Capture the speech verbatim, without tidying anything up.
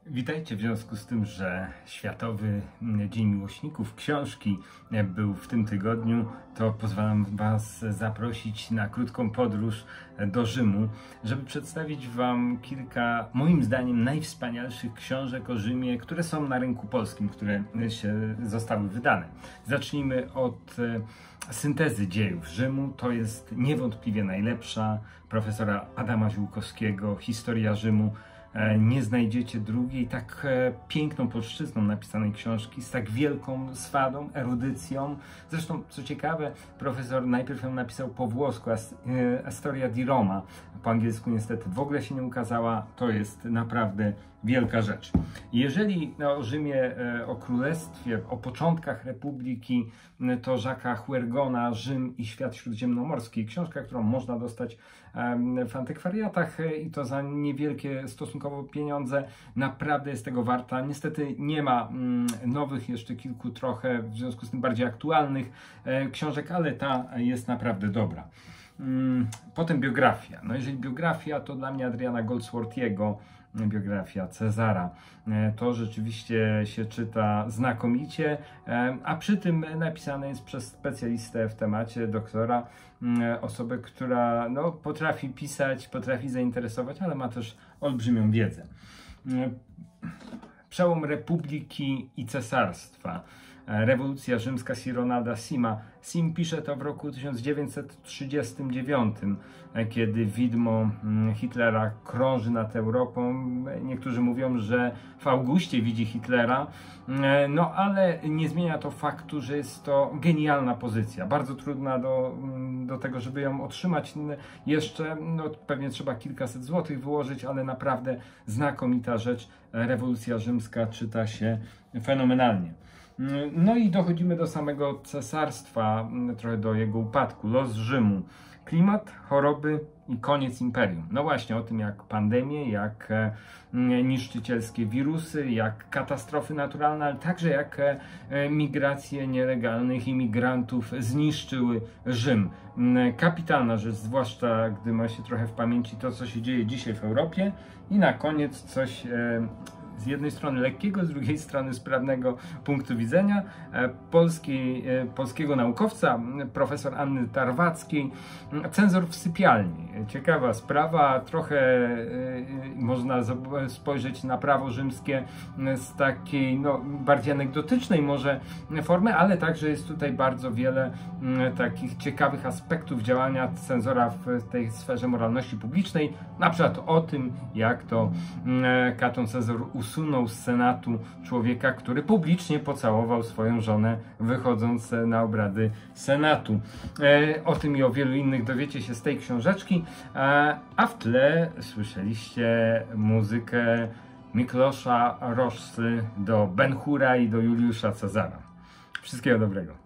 Witajcie w związku z tym, że Światowy Dzień Miłośników Książki był w tym tygodniu, to pozwalam Was zaprosić na krótką podróż do Rzymu, żeby przedstawić Wam kilka, moim zdaniem, najwspanialszych książek o Rzymie, które są na rynku polskim, które się zostały wydane. Zacznijmy od syntezy dziejów Rzymu. To jest niewątpliwie najlepsza profesora Adama Ziółkowskiego Historia Rzymu. Nie znajdziecie drugiej tak piękną polszczyzną napisanej książki, z tak wielką swadą, erudycją. Zresztą, co ciekawe, profesor najpierw ją napisał po włosku, a Storia di Roma po angielsku niestety w ogóle się nie ukazała. To jest naprawdę wielka rzecz. Jeżeli o Rzymie, o królestwie, o początkach republiki, to Jacques'a Huergona Rzym i świat śródziemnomorski. Książka, którą można dostać w antykwariatach i to za niewielkie stosunkowo pieniądze. Naprawdę jest tego warta. Niestety nie ma nowych, jeszcze kilku trochę, w związku z tym bardziej aktualnych książek, ale ta jest naprawdę dobra. Potem biografia. No jeżeli biografia, to dla mnie Adriana Goldsworthiego, biografia Cezara. To rzeczywiście się czyta znakomicie, a przy tym napisane jest przez specjalistę w temacie, doktora, osobę, która no, potrafi pisać, potrafi zainteresować, ale ma też olbrzymią wiedzę. Przełom Republiki i Cesarstwa. Rewolucja rzymska Ronalda Sima. Sim pisze to w roku tysiąc dziewięćset trzydziestym dziewiątym, kiedy widmo Hitlera krąży nad Europą. Niektórzy mówią, że w Augustie widzi Hitlera, no ale nie zmienia to faktu, że jest to genialna pozycja. Bardzo trudna do, do tego, żeby ją otrzymać jeszcze. No, pewnie trzeba kilkaset złotych wyłożyć, ale naprawdę znakomita rzecz. Rewolucja rzymska czyta się fenomenalnie. No i dochodzimy do samego cesarstwa, trochę do jego upadku, los Rzymu, klimat, choroby i koniec imperium. No właśnie o tym, jak pandemie, jak niszczycielskie wirusy, jak katastrofy naturalne, ale także jak migracje nielegalnych imigrantów zniszczyły Rzym. Kapitalna rzecz, zwłaszcza gdy ma się trochę w pamięci to, co się dzieje dzisiaj w Europie. I na koniec coś z jednej strony lekkiego, z drugiej strony sprawnego punktu widzenia Polski, polskiego naukowca, profesor Anny Tarwackiej, Cenzor w sypialni. Ciekawa sprawa, trochę można spojrzeć na prawo rzymskie z takiej no, bardziej anegdotycznej może formy, ale także jest tutaj bardzo wiele takich ciekawych aspektów działania cenzora w tej sferze moralności publicznej, na przykład o tym, jak to Katon Cezar usunął z Senatu człowieka, który publicznie pocałował swoją żonę, wychodząc na obrady Senatu. E, o tym i o wielu innych dowiecie się z tej książeczki, e, a w tle słyszeliście muzykę Miklosza Roszcy do Ben Hura i do Juliusza Cezara. Wszystkiego dobrego.